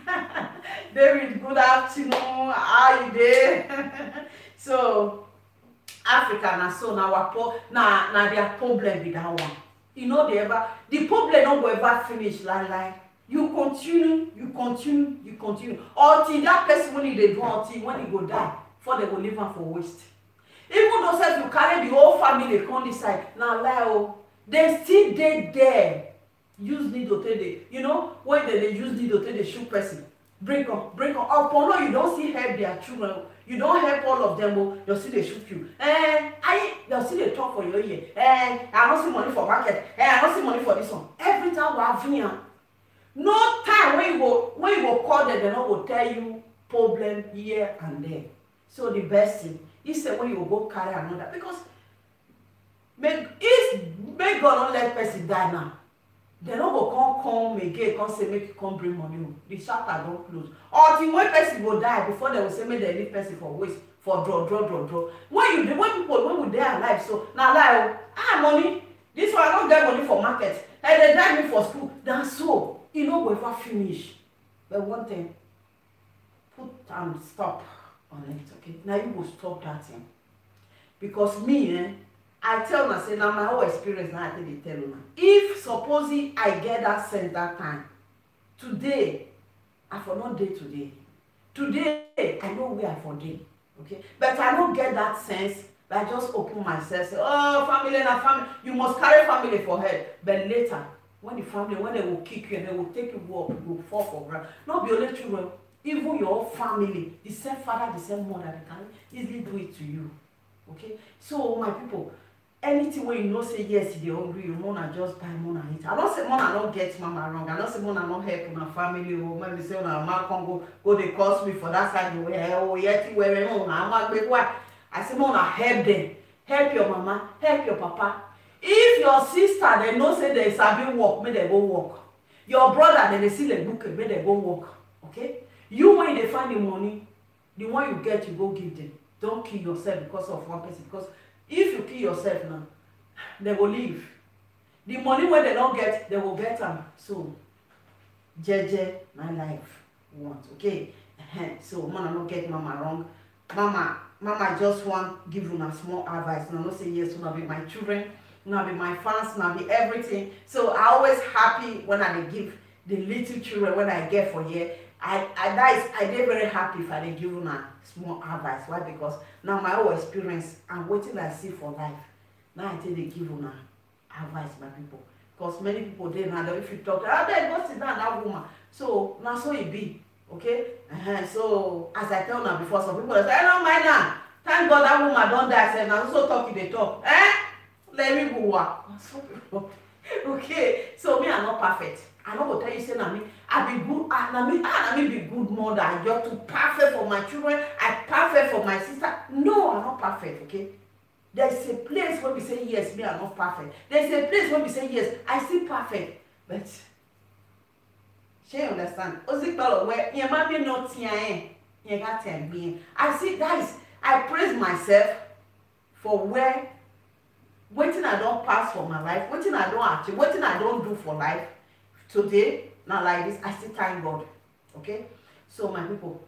David, good afternoon. How you there? So, Africa na so na their problem with that one. You know the problem not go ever finish like you continue until that person when they do until when he go die before they go leave him for waste. Even though say you carry the whole family come this side, now lie they still dead there. Use needle till they, you know, when they use needle till they shoot person. Break up. Upon all you don't see help their children. You don't help all of them. You'll see they shoot you. They'll see they talk for your ear. I don't see money for market. I don't see money for this one. Every time we have here, no time when you go call them, they not go tell you problem here and there. So the best thing. He said when you go carry another because make God not let person die now. They don't go come again, come say make you come bring money. The chapter don't close. Until when person go die before they will say make they leave person for waste for draw. When we there alive, so now like money. This one I don't get money for market. and they drive me for school. That's so you no go ever finish. But one thing, put and stop on it, okay? Now you go stop that thing. Because me, I tell una say na my whole experience na I take dey tell una. If supposing I get that sense that time, today I for not dey today. Today I know where I for dey, okay? But I don't get that sense. I just open myself, say, oh, family na family. You must carry family for head. But later, when the family, when they will kick you and they will take you up, you will fall for ground. Not be only children, even your family, the same father, the same mother, they can easily do it to you. Okay? So my people, anything where you know say yes, you're hungry, you wanna just buy more and eat. I don't say more and not get mama wrong. I don't say more and not help my family or maybe say my mama can go they cost me for that side where oh yet where I say more help them. Help your mama, help your papa. If your sister they know say they sabi work, make they go work. Your brother they see the book, make they go work. Okay? You when they find the money, the one you get, you go give them. Don't kill yourself because of one person. Because if you kill yourself now, they will leave. The money when they don't get, they will get them. So, jeje, my life want. Okay? So, man, I don't get mama wrong. Mama just want give you a small advice. No, not say yes, you be my children, you be my fans, you be everything. So I always happy when I give the little children when I get for here. I dey very happy if I dey give you a small advice. Why? Because now my whole experience and wetin I see for life. Now I take dey give you advice, my people. Because many people dey now if you talk, then go sit down that woman. So now so it be. Okay, so as I tell now before, some people say, I don't mind now. Thank God that woman don't die. Say now so talk they talk. Let me go. Okay, so me I'm not perfect. I not go tell you say na me I be good. Na me be good mother. I just too perfect for my children. I perfect for my sister. No, I'm not perfect. Okay, there's a place where we say yes, me I'm not perfect. There's a place where we say yes, I still perfect, but. She understand? Where you might be not here, you got to I see, guys, I praise myself for where waiting I don't pass for my life, waiting I don't achieve, waiting I don't do for life. Today, not like this, I still thank God. Okay? So my people,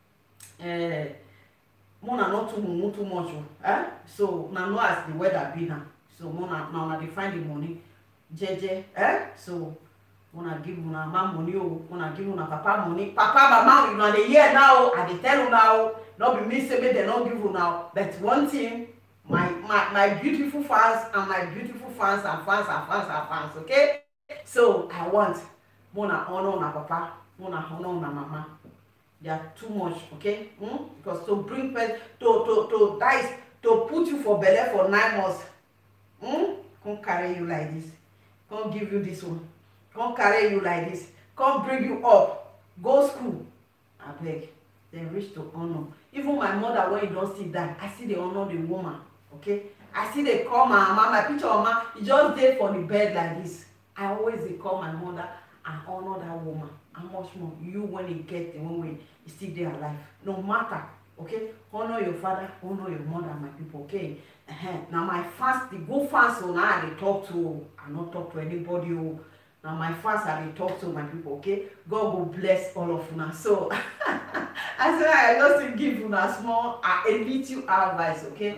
Mona not too much. So now know as the weather be now. So Mona now they find the money. JJ, so wanna give una mama money, wanna give una papa money. Papa, mama, you know the year now. I dey tell you now. Not be me say me they not give you now. But one thing, my beautiful fans and my beautiful fans and fans. Okay. So I want wanna honor una papa, wanna honor una mama. They are too much. Okay. Because to bring to dice to put you for belly for 9 months. Can't carry you like this. Can't give you this one. Come carry you like this, come bring you up, go school. I beg, they reach to honor. Even my mother, when you don't see that, I see they honor the woman. Okay, I see they call my mama, my picture of mama, you just dey for the bed like this. I always they call my mother and honor that woman. How much more you when you get the one way you still there alive, no matter. Okay, honor your father, honor your mother, my people. Okay, now my fast, the go fast, so now they talk to, I not talk to anybody. Now my fans I dey talk to my people, okay? God will bless all of you. So I said I just give you a small, a little advice, okay?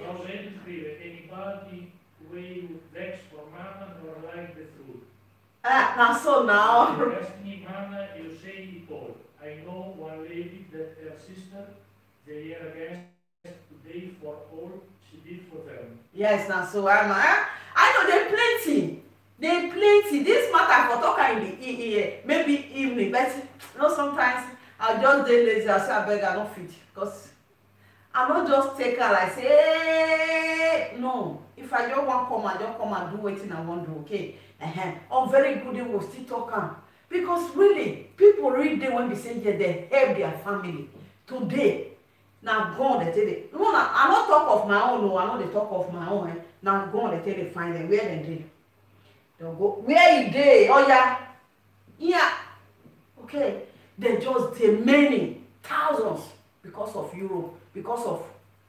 Anybody way vex for mama or like the food. Now so now. You ask me mama, you say it all. I know one lady that her sister, they are against today for all she did for them. Yes, now so I know they plenty. They plenty. This matter for talk in the maybe evening, but you know sometimes I just dey lazy. I say I beg I don't fit because I not just take her like say hey. No. If I just want come and do wetin I want do. Okay. Oh, very good. They will still talk because really people read them when they say yeah, they help their family today. Now God they tell them. No, I not talk of my own. No, I know they talk of my own. Now God they tell they find them where they dey. They'll go where you dey. Oh yeah. Okay. They just dey many thousands because of Europe, because of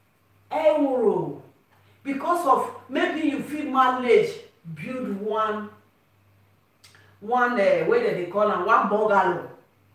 euro, because of maybe you feel manage build one one where they call am one bungalow.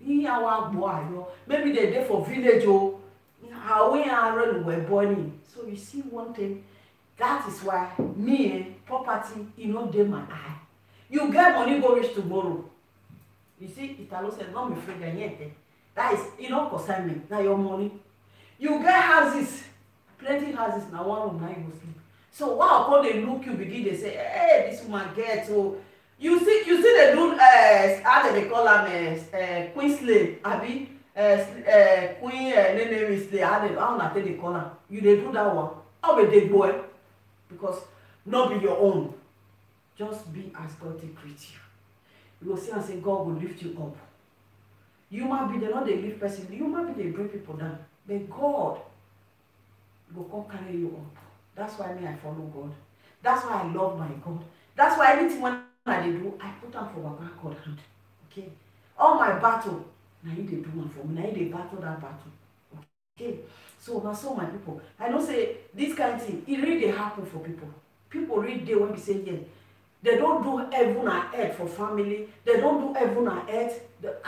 Maybe they dey for village o. How we are were born in. So you see one thing, that is why me property dey my eye. You get money go reach tomorrow. You see, Italo said, "No me free anything." That is concern me. Now your money. You get houses, plenty houses. Now one room now you go sleep. So while call they look you begin they say, "Hey, this woman get so." You see they do how they call them queen slave, abi queen name slave. How na they call them? You they do that one. How will they go? Because not be your own. Just be as God they create you. You will see and say God will lift you up. Human being, they not they lift person. Human being, they bring people down. But God will come carry you up. That's why me I follow God. That's why I love my God. That's why anything when I do, I put them for my God hand. Okay? All my battle, now you they do one for me. Now they battle that battle. Okay? So now so my people, I know say this kind of thing, it really happen for people. People read there when we say yeah. They don't do heaven and earth for family. They don't do heaven and earth.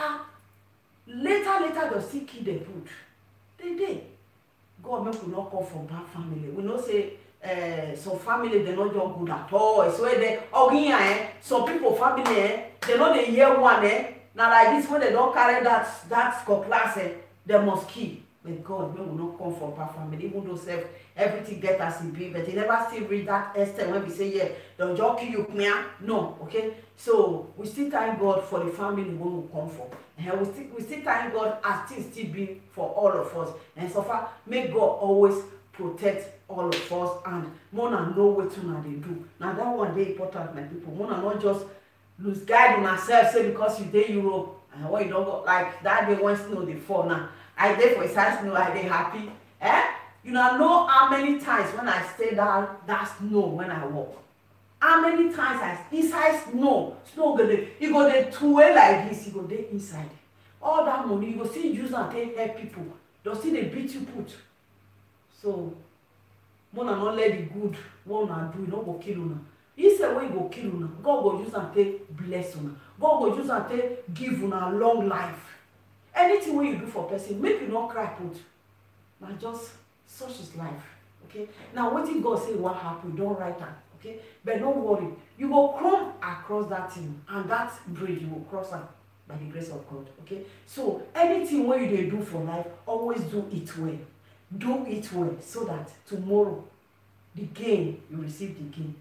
Later they'll still kill the food. They did. God make we not come from bad family. We know say some family they not just good at all. It's where they some people family they know they hear one now like this when they don't carry that cutlass they must kill. But God may we not come from bad family, even though everything get as it be, but they never still read that extent when we say yeah, they'll just kill you. No, okay. So we still thank God for the family when we come from. And we still thank God as things still be for all of us. And so far, may God always protect all of us and Mona know what they do. Now that one day important, my people. Mona not just lose guide on ourselves, say because you dey Europe and what you don't go like that day when snow they fall now. I dey for inside snow, I dey happy. You know how many times when I stay down that snow when I walk. How many times I inside snow go dey, you go dey twirl like this, you go dey inside. All that money you go still use and take help people. They'll still they beat you put. So Mona not let the good one and do, you no go kill una. He said when you go kill una, God go use and take bless una. God go use and take give una long life. Anything when you do for person, make you not cry put. Now just such is life. Okay. Now what if God say what happened? Don't write that. Okay. But don't worry. You will come across that thing and that bridge you will cross it by the grace of God. Okay. So anything when you do for life, always do it well. Do it well so that tomorrow the gain you receive the gain.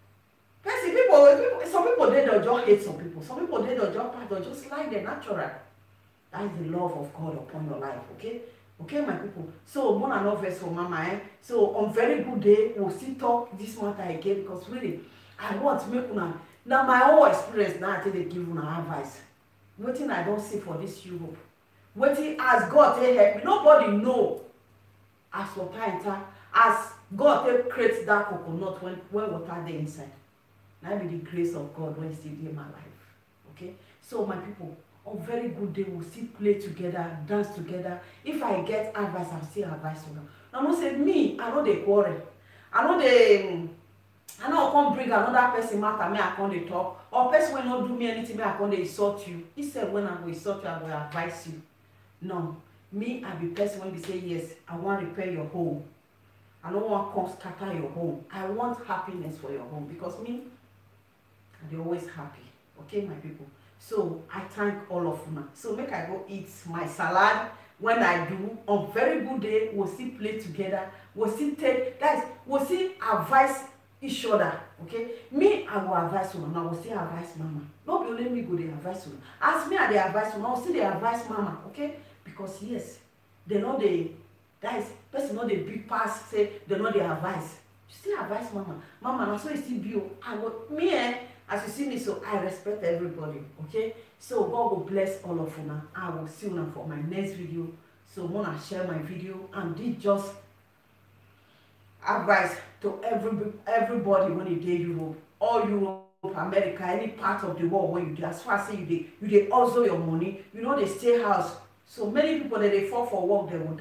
Some people they don't just hate some people. Some people they don't just like the natural. That is the love of God upon your life, okay? Okay, my people. So, Mona no verse for Mama, So, on very good day, we'll still talk this matter again because really, I want to make una. Now, my own experience now, I think they give una advice. Waiting I don't see for this Europe. Waiting as God they help me. Nobody know as water enter, as God they create that coconut when water they inside. Now be the grace of God when still in my life. Okay? So, my people. On very good day, we'll still play together, dance together. If I get advice, I'll still advise you. Now, no say me, I know they quarrel. I know come bring another person matter, me I come they talk. Or person will not do me anything, me I come they insult you. He said when I will insult you, I will advise you. No, me I be person when we say yes, I want to repair your home. I don't want to come scatter your home. I want happiness for your home because me, I'm always happy. Okay, my people. So I thank all of you. So make I go eat my salad. When I do, on very good day, we'll still play together. We'll still take, guys, we'll still advise each other. Okay? Me, I will advise you. Now we'll still advise Mama. Not only me go the advice you. As me, I the advice you. Now still the advice Mama. Okay? Because yes, they know the guys, person know the big pass say they know the advice. You still advise Mama. Mama, now so it's still be I go me as you see me, so I respect everybody, okay? So God will bless all of you now. I will see you now for my next video. So I want to share my video and did just advice to everybody when you dey Europe, all Europe, America, any part of the world where you dey. As far as say you dey also your money, you know they stay house. So many people that they fall for work, they will die.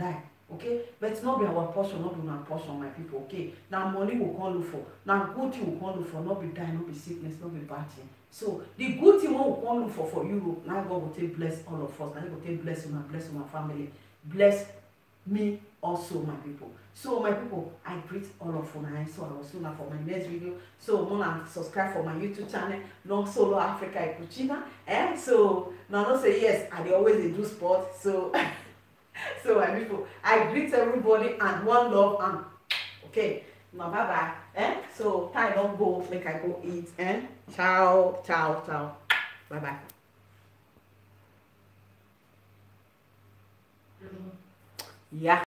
okay, but it's not be our portion, not be our portion, my people, okay. Now money will come look for, now good thing will come look for, not be die, not be sickness, not be bad thing. So the good thing will come look for you, now God will take bless all of us, now He will take bless my family, bless me also, my people. So my people, I greet all of you now. So I will see you for my next video. So wanna subscribe for my YouTube channel, Long Solo Africa Ecuchina. So now don't say yes, I dey always dey do sport. So so my people, I greet everybody and one love and okay. Now bye bye. So time don't go, make I go eat. Ciao, ciao, ciao. Bye bye. Yeah.